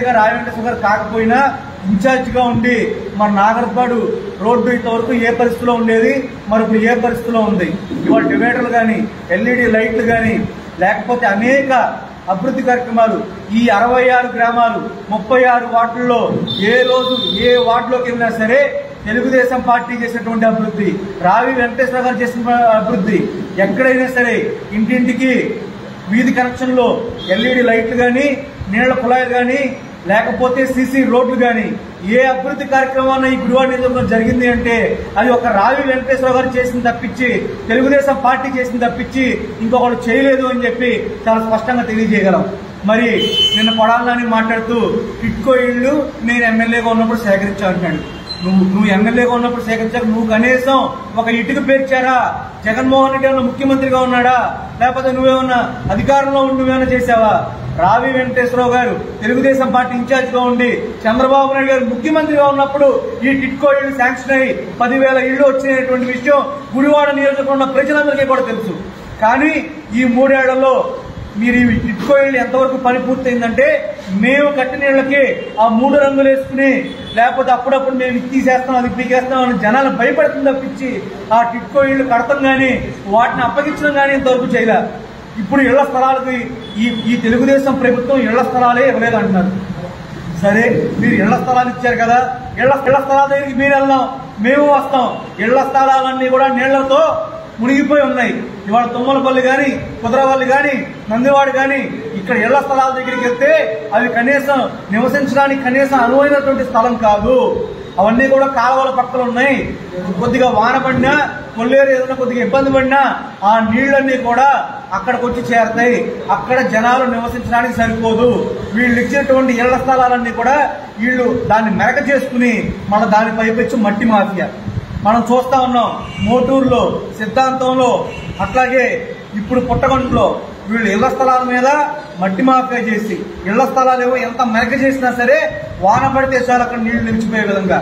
రావి వెంకటేశ్వర గారు కాకపోయినా ఇన్ఛార్జిగా ఉండి మన నాగర్పాడు రోడ్డు ఇంతవరకు ఏ పరిస్థితిలో ఉండేది, మరి ఇప్పుడు ఏ పరిస్థితిలో ఉంది. ఇవాళ డివైడర్లు కానీ, ఎల్ఈడి లైట్లు కానీ, లేకపోతే అనేక అభివృద్ధి కార్యక్రమాలు ఈ 66 గ్రామాలు 36 వార్డుల్లో ఏ రోజు ఏ వార్డులోకి వెళ్ళినా సరే తెలుగుదేశం పార్టీ చేసినటువంటి అభివృద్ధి, రావి వెంకటేశ్వర గారు చేసిన అభివృద్ధి, ఎక్కడైనా సరే ఇంటింటికి వీధి కనెక్షన్లో ఎల్ఈడి లైట్లు కానీ, నీళ్ల కుళాయిలు కానీ, లేకపోతే సీసీ రోడ్లు కానీ ఏ అభివృద్ధి కార్యక్రమాన్ని ఈ గుడివాడ నియోజకవర్గంలో జరిగింది అంటే అది ఒక రావి వెంకటేశ్వర గారు చేసింది తప్పించి, తెలుగుదేశం పార్టీ చేసింది తప్పించి ఇంకొకరు చేయలేదు అని చెప్పి చాలా స్పష్టంగా తెలియజేయగలం. మరి నిన్న కొడాలని మాట్లాడుతూ టిట్కో ఇళ్లు నేను ఎమ్మెల్యేగా ఉన్నప్పుడు సేకరించా అంటున్నాడు. నువ్వు ఎమ్మెల్యేగా ఉన్నప్పుడు సేకరించాక నువ్వు కనీసం ఒక ఇటుక పేర్చారా? జగన్మోహన్ రెడ్డి ఏమన్నా ముఖ్యమంత్రిగా ఉన్నాడా? లేకపోతే నువ్వేమన్నా అధికారంలో ఉండి నువ్వేమన్నా చేశావా? రావి వెంకటేశ్వరరావు గారు తెలుగుదేశం పార్టీ ఇన్ఛార్జిగా ఉండి చంద్రబాబు నాయుడు గారు ముఖ్యమంత్రిగా ఉన్నప్పుడు ఈ టిట్కో ఇళ్లు శాంక్షన్ అయ్యి 10,000 ఇళ్లు వచ్చినటువంటి విషయం గుడివాడ నియోజకవర్గంలో ప్రజలందరికీ కూడా తెలుసు. కానీ ఈ 3 ఏళ్లలో మీరు ఈ టిట్కో ఇళ్లు ఎంతవరకు పని పూర్తయిందంటే మేము కట్టిన ఇళ్లకి ఆ 3 రంగులు వేసుకుని, లేకపోతే అప్పుడప్పుడు మేము ఇది తీసేస్తాం అది పీకేస్తాం అని జనాలు భయపడుతుంది తప్పించి ఆ టిట్కో ఇళ్లు కడతాం కానీ వాటిని అప్పగించడం కానీ ఇంతవరకు చేయలే. ఇప్పుడు ఇళ్ల స్థలాలకి ఈ తెలుగుదేశం ప్రభుత్వం ఇళ్ల స్థలాలే ఇవ్వలేదు అంటున్నారు. సరే, మీరు ఇళ్ల స్థలాలు ఇచ్చారు కదా, ఇళ్ల స్థలాల దగ్గరికి మీరు వెళ్దాం, మేము వస్తాం. ఇళ్ల స్థలాలన్నీ కూడా నీళ్లతో మునిగిపోయి ఉన్నాయి. ఇవాళ తుమ్మలపల్లి కానీ, కుదరవల్లి కానీ, నందివాడు కానీ ఇక్కడ ఇళ్ల స్థలాల దగ్గరికి వెళ్తే అవి కనీసం నివసించడానికి కనీసం అనువైనటువంటి స్థలం కాదు. అవన్నీ కూడా కాలువల పక్కన ఉన్నాయి. కొద్దిగా వాన పడినా, కొల్లేరు ఏదైనా కొద్దిగా ఇబ్బంది పడినా ఆ నీళ్లన్నీ కూడా అక్కడికి వచ్చి చేరతాయి. అక్కడ జనాలు నివసించడానికి సరిపోదు. వీళ్ళు ఇచ్చినటువంటి ఇళ్ల స్థలాలన్నీ కూడా వీళ్ళు దాన్ని మెరక చేసుకుని మన దానిపై వచ్చి మట్టి మాఫియా మనం చూస్తా ఉన్నాం. మోటూరులో, సిద్ధాంతంలో, అట్లాగే ఇప్పుడు పుట్టగొండలో వీళ్ళు ఇళ్ల స్థలాల మీద మట్టి మాఫియా చేసి ఇళ్ల స్థలాలు ఏవో ఎంత మెరక చేసినా సరే వాన పడితే చాలు అక్కడ నీళ్లు నిలిచిపోయే విధంగా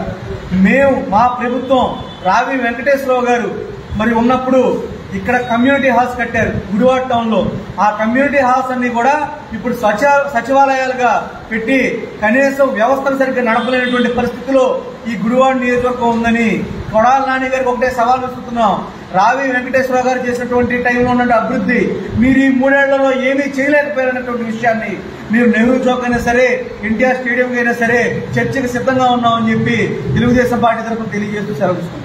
మా ప్రభుత్వం రావి వెంకటేశ్వరరావు గారు మరి ఉన్నప్పుడు ఇక్కడ కమ్యూనిటీ హాల్స్ కట్టారు గుడివాడ టౌన్ లో. ఆ కమ్యూనిటీ హాల్స్ అన్ని కూడా ఇప్పుడు సచివాలయాలుగా పెట్టి కనీసం వ్యవస్థను సరిగ్గా నడపలేనటువంటి పరిస్థితిలో ఈ గుడివాడ నియోజకవర్గం ఉందని కొడాల నాని గారికి ఒకటే సవాల్ విసురుతున్నాం. రావి వెంకటేశ్వర గారు చేసినటువంటి టైంలో ఉన్న అభివృద్ధి మీరు ఈ 3 ఏళ్లలో ఏమీ చేయలేకపోయారన్నటువంటి విషయాన్ని మీరు నెహ్రూ చౌక్ అయినా సరే, ఎన్టీఆర్ స్టేడియం అయినా సరే చర్చకు సిద్ధంగా ఉన్నామని చెప్పి తెలుగుదేశం పార్టీ తరఫున తెలియజేస్తూ సెలవు.